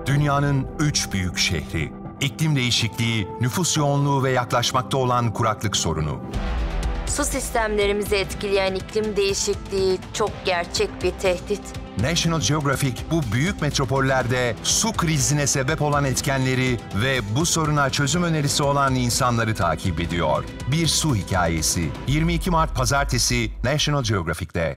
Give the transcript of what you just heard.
Dünyanın 3 büyük şehri. İklim değişikliği, nüfus yoğunluğu ve yaklaşmakta olan kuraklık sorunu. Su sistemlerimizi etkileyen iklim değişikliği çok gerçek bir tehdit. National Geographic bu büyük metropollerde su krizine sebep olan etkenleri ve bu soruna çözüm önerisi olan insanları takip ediyor. Bir su hikayesi. 22 Mart Pazartesi National Geographic'te.